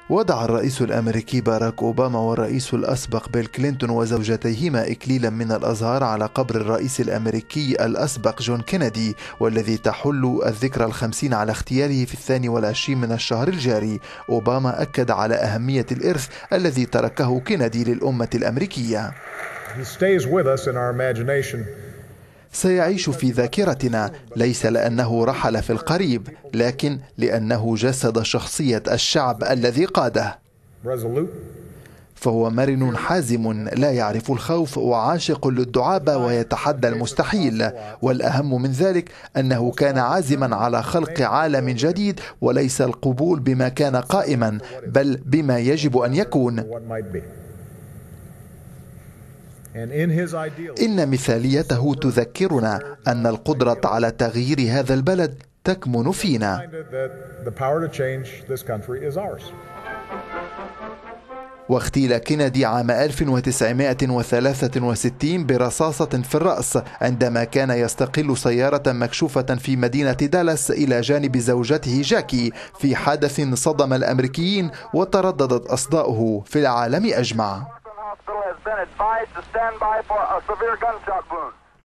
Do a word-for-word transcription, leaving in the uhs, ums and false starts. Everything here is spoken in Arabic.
وضع الرئيس الأمريكي باراك أوباما والرئيس الأسبق بيل كلينتون وزوجتيهما إكليلا من الأزهار على قبر الرئيس الأمريكي الأسبق جون كينيدي، والذي تحل الذكرى الخمسين على اغتياله في الثاني والعشرين من الشهر الجاري. أوباما أكد على أهمية الإرث الذي تركه كينيدي للأمة الأمريكية. سيعيش في ذاكرتنا، ليس لأنه رحل في القريب، لكن لأنه جسد شخصية الشعب الذي قاده. فهو مرن حازم لا يعرف الخوف وعاشق للدعابة ويتحدى المستحيل، والأهم من ذلك أنه كان عازما على خلق عالم جديد، وليس القبول بما كان قائما بل بما يجب أن يكون. إن مثاليته تذكرنا أن القدرة على تغيير هذا البلد تكمن فينا. واغتيل كينيدي عام ألف وتسعمائة وثلاثة وستين برصاصة في الرأس عندما كان يستقل سيارة مكشوفة في مدينة دالاس إلى جانب زوجته جاكي، في حدث صدم الأمريكيين وترددت أصداؤه في العالم أجمع. Been advised to stand by for a severe gunshot wound.